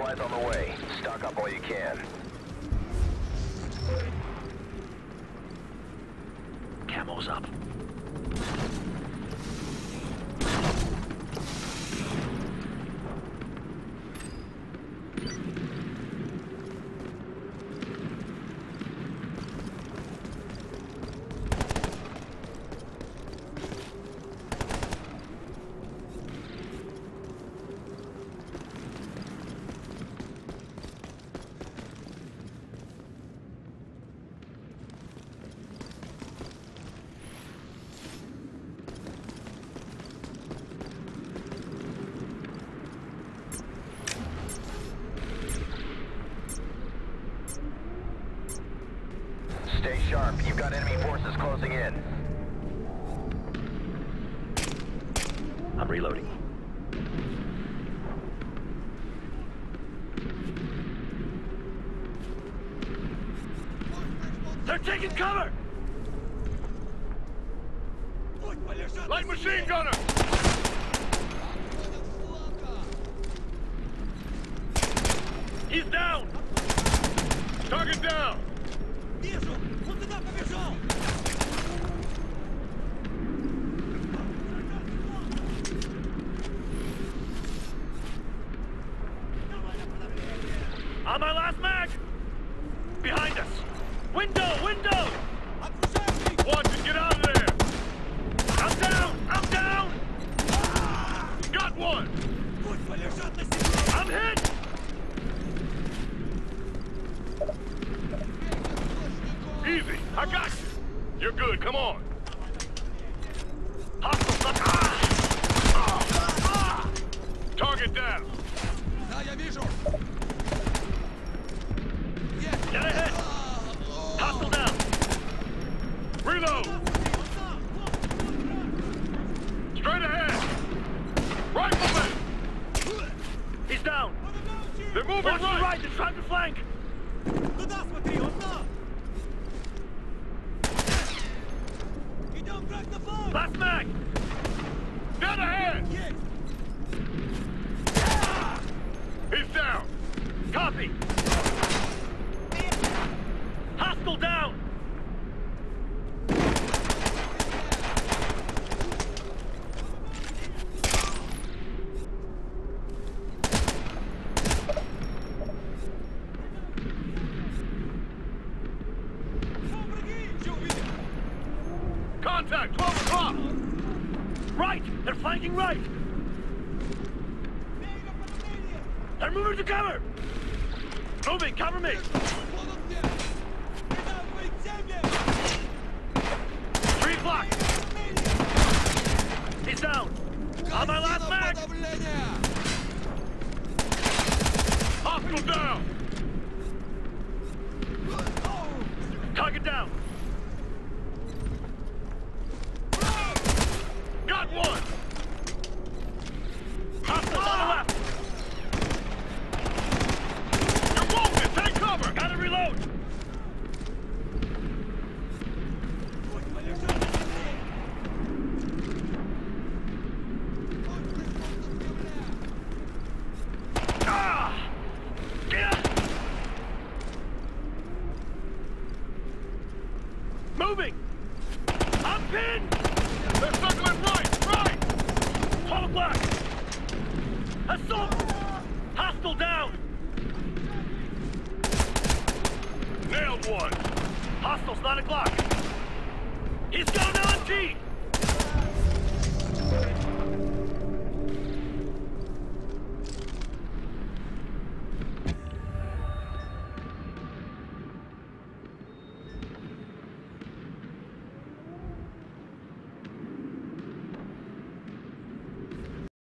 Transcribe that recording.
supplies on the way. Stock up while you can. Camo's up. Stay sharp. You've got enemy forces closing in. I'm reloading. They're taking cover! Light machine gunner! He's down! Target down! Вижу! Он туда побежал! On my last mag! Behind us! Window! Window! Watch it! Get out of there! I'm down! I'm down! Got one! I'm hit! Easy! I got you! You're good, come on! Hostile! Target down! Да, я вижу! Get ahead! Hostile down! Reload! Straight ahead! Rifleman! He's down! They're moving right! Watch the right! They're trying to flank! Туда смотри, он там! Идем враг на фланг! Last mag! Dead ahead! Есть! He's down! Copy! Hostile down! Contact! 12 o'clock! Right! They're flanking right! They're moving to cover! Moving! Cover me! 3 o'clock! He's down! On my last mag! Hostile down! Target down! Got one! Hostile on the left! You're wounded! Take cover! Gotta reload! Moving! I'm pinned! They're circling right! Right! Hollow black! Assault! Hostile down! Nailed one! Hostile's 9 o'clock! He's going on G!